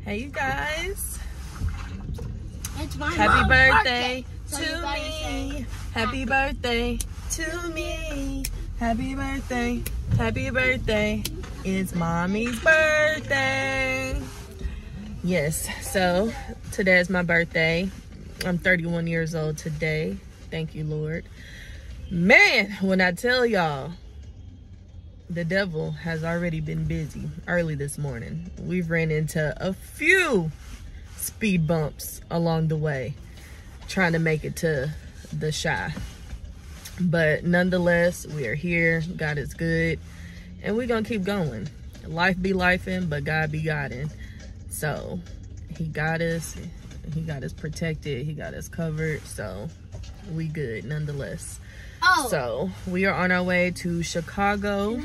Hey you guys. It's my Happy birthday so to me. Happy birthday to me. Happy birthday. Happy birthday. It's mommy's birthday. Yes, so today is my birthday. I'm 31 years old today. Thank you, Lord. Man, when I tell y'all, the devil has already been busy early this morning. We've ran into a few speed bumps along the way trying to make it to the Shy. But nonetheless, we are here. God is good. And we're going to keep going. Life be lifing, but God be Godding. So he got us. He got us protected. He got us covered. So we good nonetheless. Oh. So we are on our way to Chicago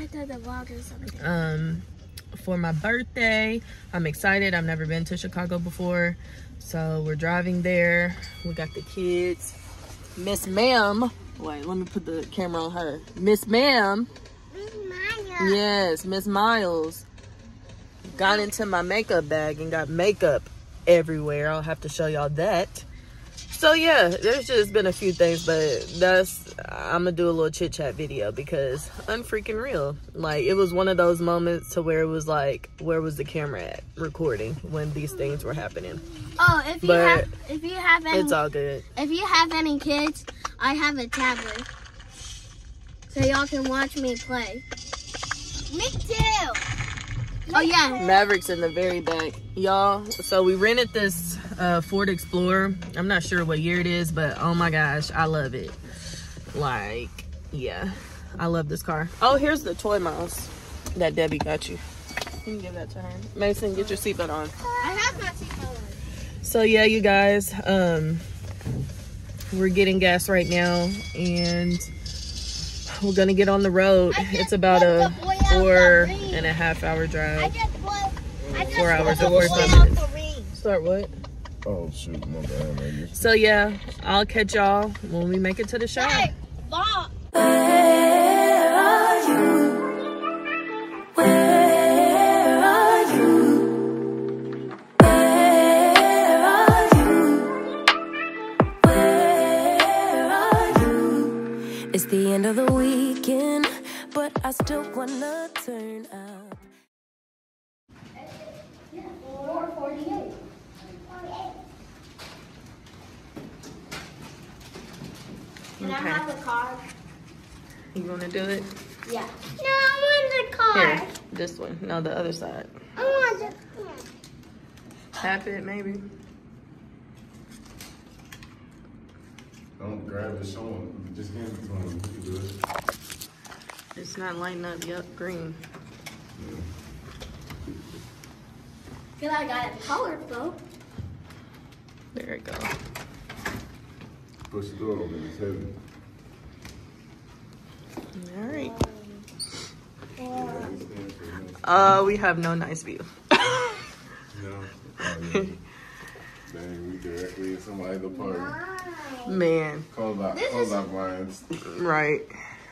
for my birthday. I'm excited. I've never been to Chicago before. So we're driving there. We got the kids. Miss Ma'am. Wait, let me put the camera on her. Miss Ma'am. Miss Miles. Yes, Miss Miles. Got into my makeup bag and got makeup everywhere. I'll have to show y'all that. So yeah, there's just been a few things, but I'm gonna do a little chit chat video because unfreaking real. Like, it was one of those moments to where it was like, where was the camera at recording when these things were happening? Oh, if you have any, it's all good. If you have any kids, I have a tablet, so y'all can watch me play. Me too. Oh yeah, Maverick's in the very back, y'all. So we rented this Ford Explorer. I'm not sure what year it is, but oh my gosh, I love it. Like, yeah, I love this car. Oh, here's the toy mouse that Debbie got you. You can give that to her. Mason, get your seatbelt on. I have my seatbelt on. So yeah, you guys, we're getting gas right now, and we're gonna get on the road. It's about a 4.5 hour drive. 4 hours and 45 minutes. Start what? Oh shoot, my bad. So yeah, I'll catch y'all when we make it to the shop. Hey, Bob. Where are you? Where are you? Where are you? Where are you? It's the end of the weekend, but I still wanna turn up. 4:48. Can I have the card? You wanna do it? Yeah. No, I want the card. Here, this one. No, the other side. I want the card. Tap it, maybe. Don't grab it, show him. Just hand it to him. You can do it. It's not lighting up. Yep, green. Yeah. Feel like I got it colored though. There it goes. Push the door open, it's heavy. All right. Yeah, We have no nice view. no. Oh, yeah. Dang, we directly in somebody's apartment. Man, Close our blinds. right.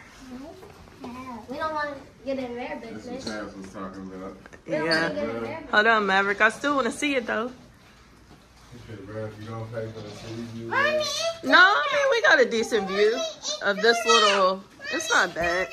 We don't want to get in their That's what business. Chaz was talking about. We don't want to Yeah. get in their Hold on, Maverick. I still want to see it though. Okay, bro, if you don't pay for the city view, No, I mean, we got a decent view of this little. It's not bad.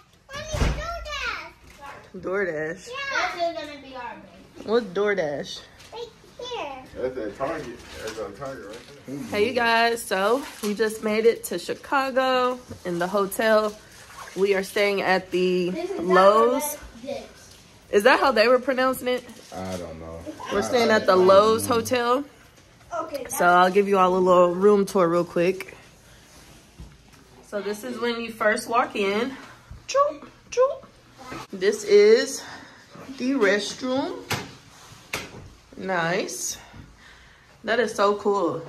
DoorDash. This is gonna be our base. What's DoorDash? Right here. that's that Target. That's our Target right there. Hey, you guys. So we just made it to Chicago in the hotel. We are staying at the Loews. Is that how they were pronouncing it? I don't know. We're staying at the Loews Hotel. Okay. So I'll give you all a little room tour real quick. So this is when you first walk in. Choop, choop. This is the restroom. Nice. That is so cool.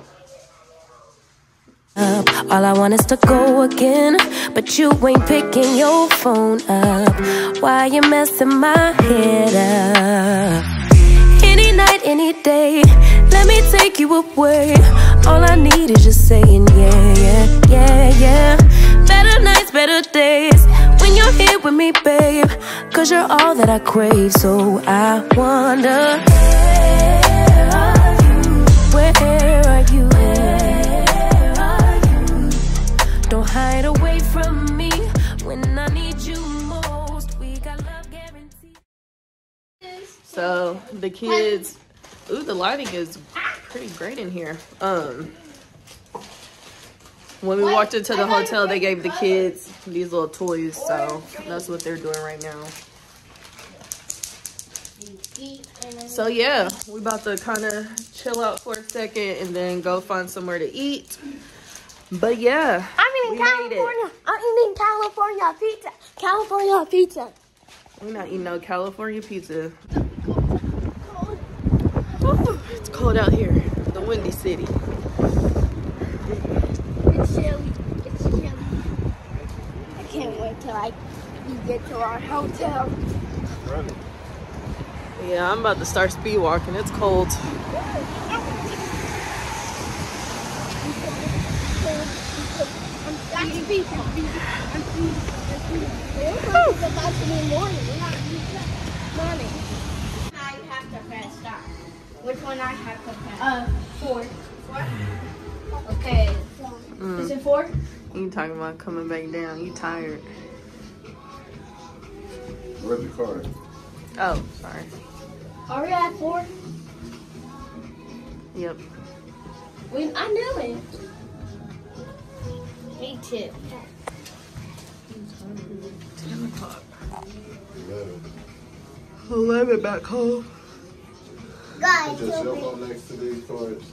All I want is to go again, but you ain't picking your phone up. Why you messing my head up? Any night, any day, let me take you away. All I need is just saying yeah, yeah, yeah, yeah. Better nights, better days, when you're here with me, babe. 'Cause you're all that I crave, so I wonder the kids. Ooh, the lighting is pretty great in here. When we walked into the hotel, they gave the kids these little toys, so that's what they're doing right now. So yeah, we about to kind of chill out for a second and then go find somewhere to eat. But yeah, I'm eating California. I'm eating California pizza. California pizza. We're not eating no California pizza. Ooh, it's cold out here, the windy city. It's chilly. It's chilly. I can't wait till we get to our hotel. Yeah, I'm about to start speed walking. It's cold. Which one I have to press? 4. 4? Okay. Is it 4? You talking about coming back down. You tired. Where's the card? Oh, sorry. Are we at 4? Yep. I knew it. Me too. 10 o'clock. 11. 11 back home. Guys, Put your cell phone next to these cards.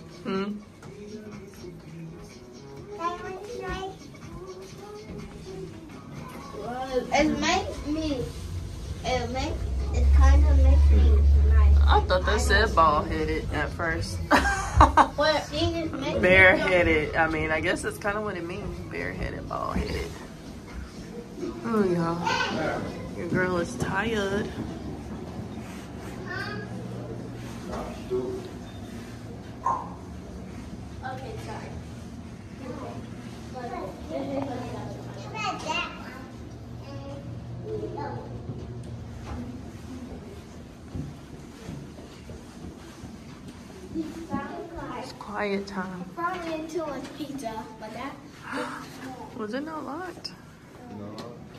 It kind of makes me nice. I thought they said bald-headed at first. What? Bareheaded. I mean, I guess that's kind of what it means. Bareheaded, bald-headed. Oh, y'all. Your girl is tired. Okay, sorry. It's quiet time. Probably into a pizza, but that Was it not locked? No.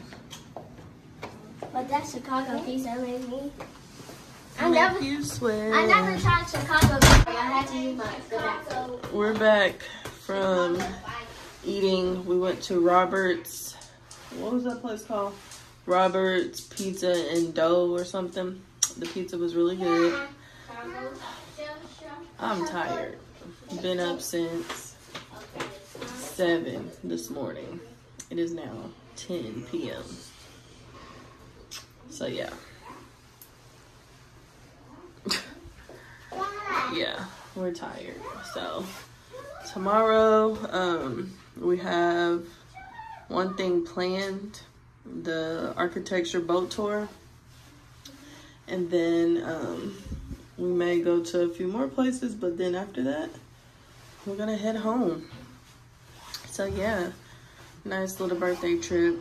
but that Chicago pizza made me. I Make you sweat. never tried Chicago pizza. I had to use my Chicago. We're back from eating. We went to Robert's. What was that place called? Robert's Pizza and Dough or something. The pizza was really good. I'm tired. Been up since 7 this morning. It is now 10 p.m. So yeah. Yeah, we're tired. So tomorrow, we have one thing planned, the architecture boat tour. And then we may go to a few more places, but then after that, we're gonna head home. So yeah, nice little birthday trip.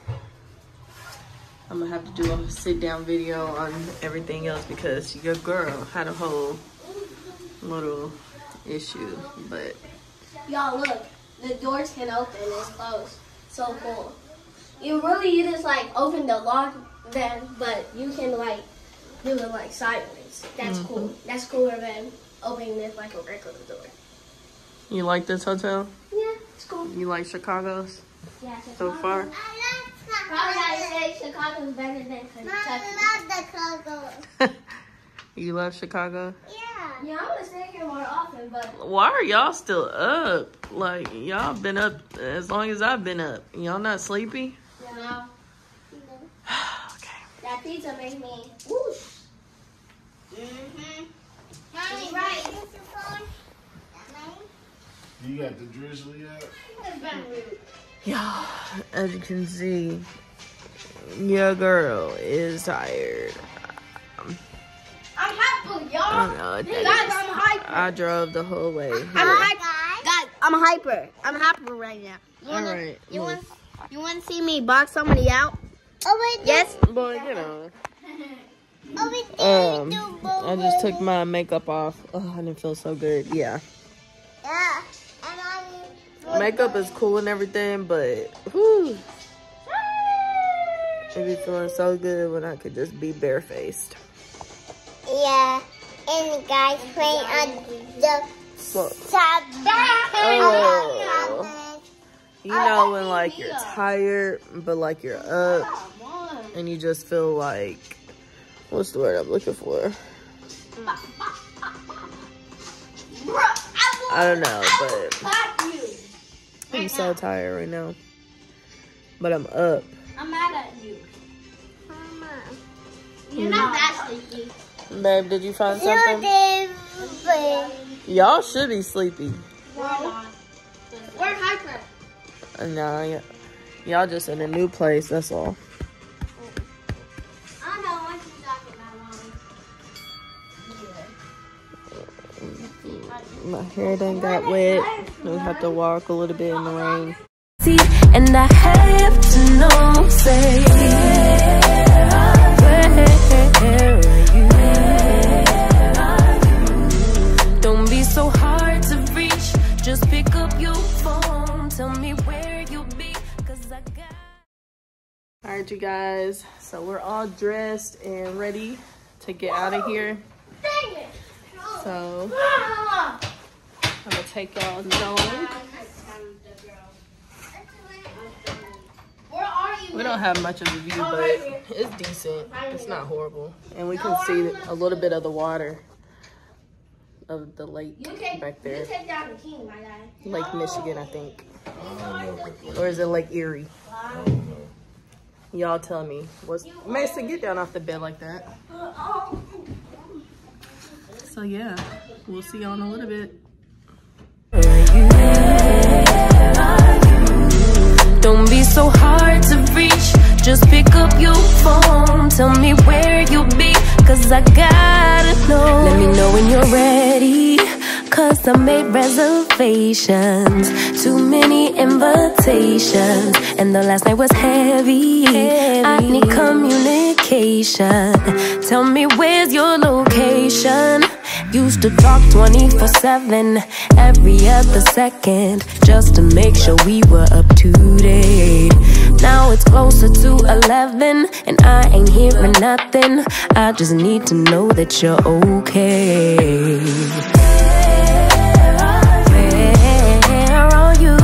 I'm gonna have to do a sit down video on everything else because your girl had a whole little issue, but Y'all look, the doors can open, it's closed. So cool. You just like open the lock then, but you can like do it like sideways. That's cool. That's cooler than opening it like a regular door. you like this hotel? Yeah, it's cool. You like Chicago's Yeah, so far? Probably gotta say Chicago's better than Kentucky. You love Chicago? Yeah, I want to stay here more often, but Why are y'all still up? Like, y'all been up as long as I've been up. Y'all not sleepy? no. Okay. That pizza made me whoosh. Mommy, right. You got the drizzle yet? Yeah, as you can see, your girl is tired. I'm hyper, y'all. I don't know. Guys, I'm hyper. I drove the whole way here. Guys, I'm hyper. I'm hyper right now. Alright, You want to see me box somebody out? Yes. boy, get on. I just took my makeup off. Oh, I didn't feel so good. Yeah. Makeup is cool and everything, but whew, it be feeling so good when I could just be barefaced. Yeah. and guys playing on the top. Oh. You know when like you're tired, but like you're up, and you just feel like, what's the word I'm looking for? I don't know, but I'm so tired right now. But I'm up. I'm mad at you. You're not that sleepy. Babe, did you find something? Y'all should be sleepy. We're not. We're hyper. Nah, y'all just in a new place, that's all. I don't know what you're talking about, Mommy. My hair done got wet. We have to walk a little bit in the rain. And I have to know, say, where are you? Don't be so hard to reach. Just pick up your phone. Tell me where you'll be, 'cause I got. All right, you guys. So we're all dressed and ready to get out of here. Dang it. So I'm gonna take y'all home. Where are you? We don't have much of a view, but it's decent. It's not horrible. And we can see a little bit of the water of the lake back there. You take down the king, my guy. Lake Michigan, I think. Or is it Lake Erie? Y'all tell me. Mason, get down off the bed like that. So yeah, we'll see y'all in a little bit. Don't be so hard to reach. Just pick up your phone. Tell me where you'll be, 'cause I gotta know. Let me know when you're ready, 'cause I made reservations. Too many invitations, and the last night was heavy. I need communication. Tell me where's your location. Used to talk 24/7, every other second, just to make sure we were up to date. Now it's closer to 11, and I ain't hearing nothing. I just need to know that you're okay. Where are you,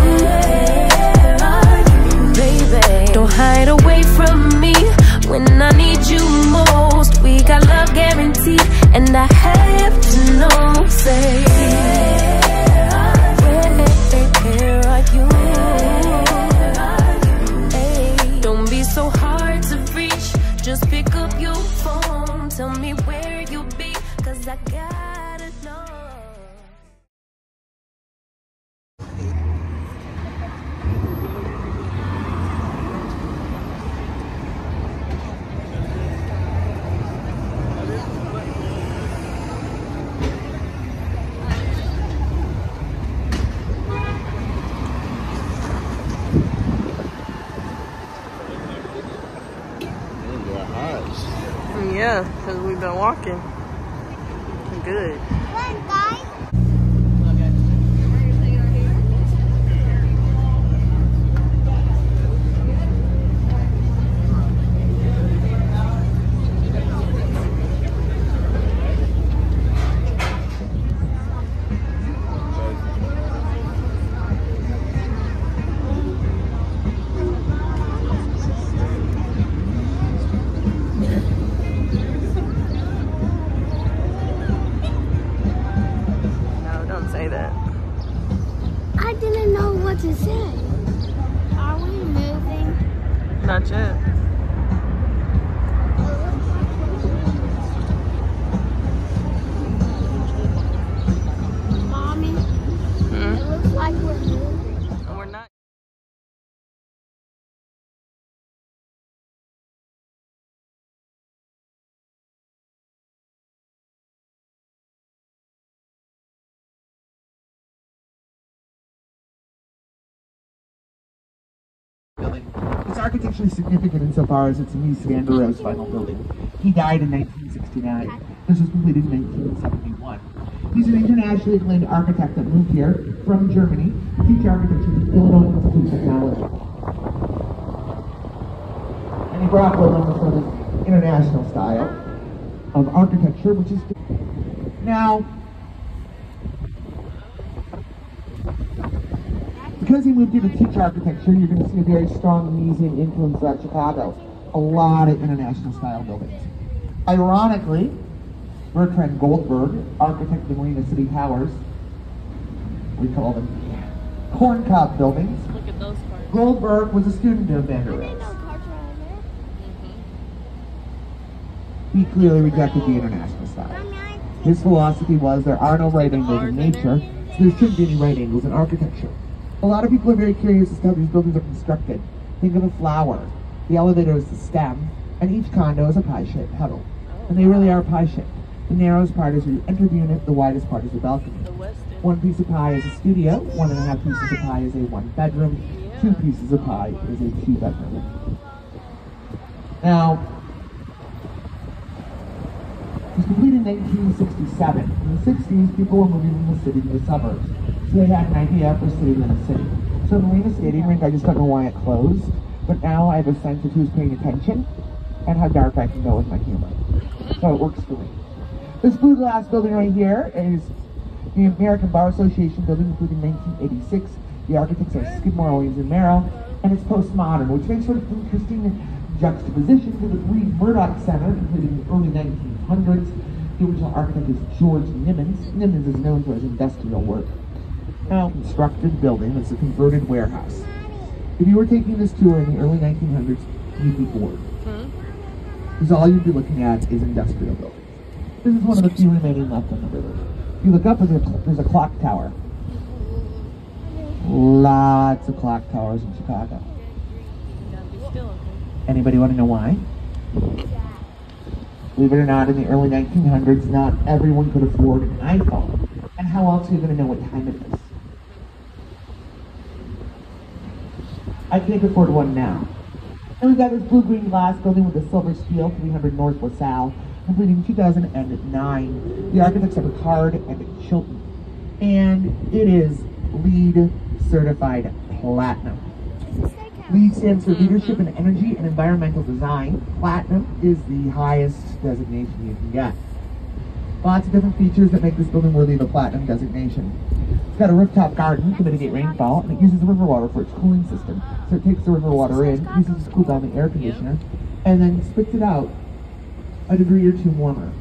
baby? Don't hide away from me when I need you most. We got love guaranteed, and I have to know, say, where are you? Hey, don't be so hard to reach. Just pick up your phone. Tell me where you'll be, 'cause I gotta know. Yeah, because we've been walking. Good. I didn't know what to say. Are we moving? Not yet. Mommy, it looks like we're moving. We're not. It's architecturally significant insofar as it's Mies van der Rohe's final building. He died in 1969. This was completed in 1971. He's an internationally acclaimed architect that moved here from Germany to teach architecture at the Illinois Institute of Technology. And he brought with him this sort of international style of architecture, which is Now, because he moved here to teach architecture, you're going to see a very strong museum influence throughout Chicago. A lot of international style buildings. Ironically, Bertrand Goldberg, architect of the Marina City Towers, we call them corncob buildings. Look at those parts. Goldberg was a student of Van der Rohe's. He clearly rejected the international style. His philosophy was there are no right angles in nature, so there shouldn't be any right angles in architecture. A lot of people are very curious as to how these buildings are constructed. Think of a flower. The elevator is the stem, and each condo is a pie-shaped petal. And they really are pie-shaped. The narrowest part is where you enter the unit, the widest part is the balcony. One piece of pie is a studio, 1.5 pieces of pie is a 1-bedroom, 2 pieces of pie is a 2-bedroom. Now, it was completed in 1967. In the 60s, people were moving from the city to the suburbs. So they had an idea for a city within a city. So the Marina Skating Rink, I just don't know why it closed, but now I have a sense of who's paying attention and how dark I can go with my humor. So it works for me. This blue glass building right here is the American Bar Association building, including 1986. The architects are Skidmore, Owings, and Merrill, and it's postmodern, which makes for an interesting juxtaposition to the Reed Murdoch Center, including the early 1900s. The original architect is George Nimmons. Nimmons is known for his industrial work. Now constructed building that's a converted warehouse. If you were taking this tour in the early 1900s, you'd be bored. Because all you'd be looking at is industrial buildings. This is one of the few remaining left on the river. If you look up, there's a clock tower. Lots of clock towers in Chicago. Anybody want to know why? Believe it or not, in the early 1900s, not everyone could afford an iPhone. And how else are you going to know what time it is? I can't afford one now. And we've got this blue-green glass building with a silver steel, 300 North LaSalle, completed in 2009. The architects are Picard and Chilton. And it is LEED certified platinum. LEED stands for Leadership in Energy and Environmental Design. Platinum is the highest designation you can get. Lots of different features that make this building worthy of a platinum designation. It's got a rooftop garden to mitigate rainfall, and it uses river water for its cooling system. So it takes the river water in, uses it to cool down the air conditioner, and then spits it out a degree or two warmer.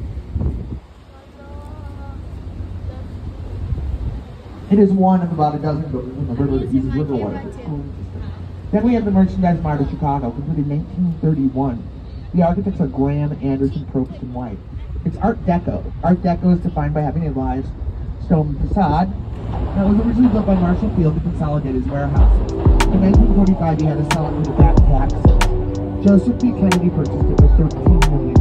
It is one of about a dozen buildings on the river that uses river water for its cooling system. Then we have the Merchandise Mart of Chicago, completed in 1931. The architects are Graham, Anderson, Probst, and White. It's Art Deco. Art Deco is defined by having a live stone facade. Now, it was originally built by Marshall Field to consolidate his warehouse. In 1945, he had to sell it with a back tax. Joseph B. Kennedy purchased it for $13 million.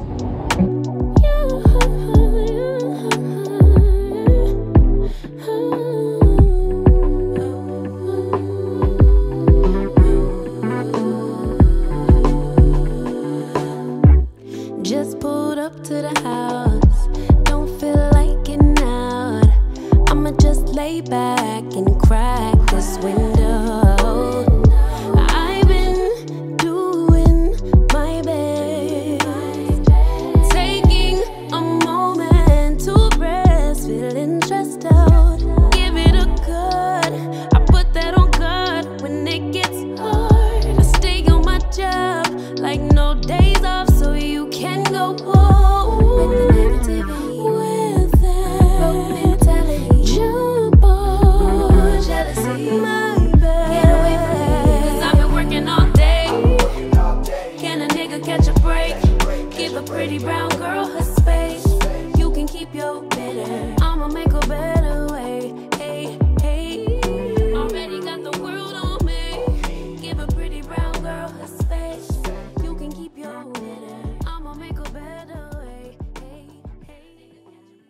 Just pulled up to the house, don't feel like getting out. I'ma just lay back and crack this window. I've been doing my best, taking a moment to rest, feeling stressed out. Give it a good, I put that on God when it gets hard. I stay on my job like no days off, so you can go home with the negativity, with that broke mentality. Jump on jealousy, my bad. Get away from me, 'cause I've been working all day. Can a nigga catch a break? Give a pretty brown girl her space. You can keep your bitter, I'ma make a better way. Hey, hey, already got the world on me. Give a pretty brown girl her space. You can keep your bitter, I'ma make a better way. Hey, hey.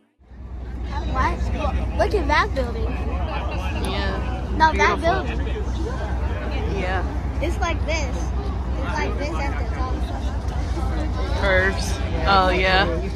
What? Look at that building. Yeah. No, Beautiful. that building. Yeah. It's like this. It's like this at the top. Curves. Oh, yeah.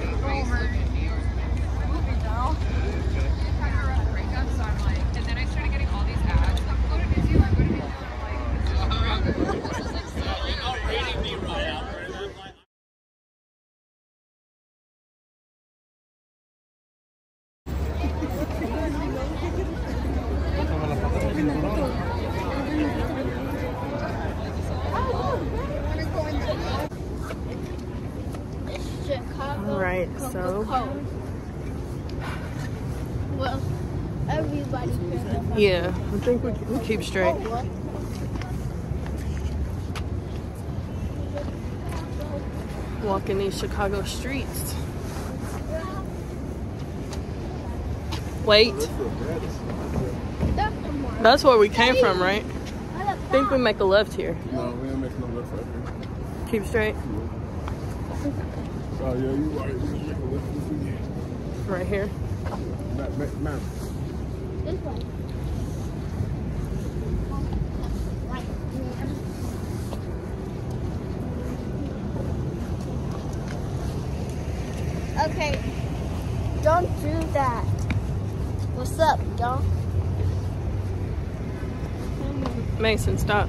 right, so Well, everybody can. yeah, I think we keep straight. Walking these Chicago streets. Wait, that's where we came from, right? I think we make a left here. No, we ain't making no left right here. Keep straight. Oh, yeah, you right. We just make a left Right here. now. This way. Okay, don't do that. What's up, y'all? Mason, stop.